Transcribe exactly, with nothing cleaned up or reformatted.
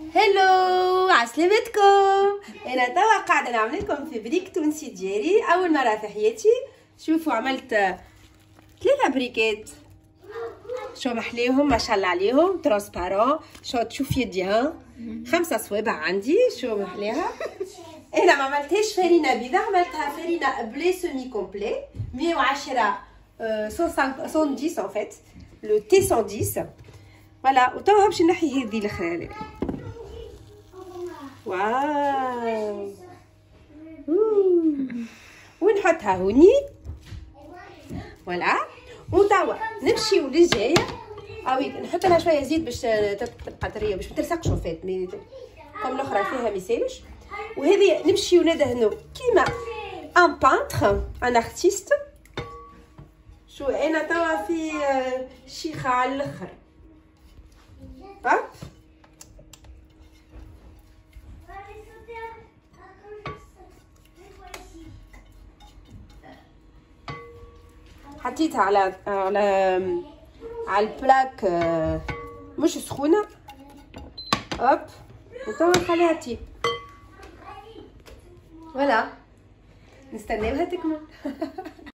هلو عسلامتكم. انا توا قاعده نعمل لكم في بريك تونسي ديالي اول مره في حياتي. شوفوا عملت ثلاثه بريكات، شو محليهم ما شاء الله عليهم ترانسبارون. شو تشوف يدي ها خمسه صوابع عندي، شو محليها. انا ما عملتهاش فرينه بيضاء، عملتها فرينه بلي سيمي كومبلي مية وعشرة مية وعشرة ان فيت لو تي مية وعشرة. فوالا وتوا باش نحي هذه الاخرى. واو ونحطها هوني فوالا. وتوا نمشيو للجايه اوي نحط لها شويه زيت باش تبقى طريه باش ما تلصقش فات مي كم الاخرى فيها ما يسالش. وهذه نمشيو ندهنو كيما ان بانتر ان ارتيست. شو انا توا في شيخه على الاخر. هوب حطيتها على على على البلاك مش سخونه. هوب وتوا نخليها تيب فوالا نستناوها تكمل.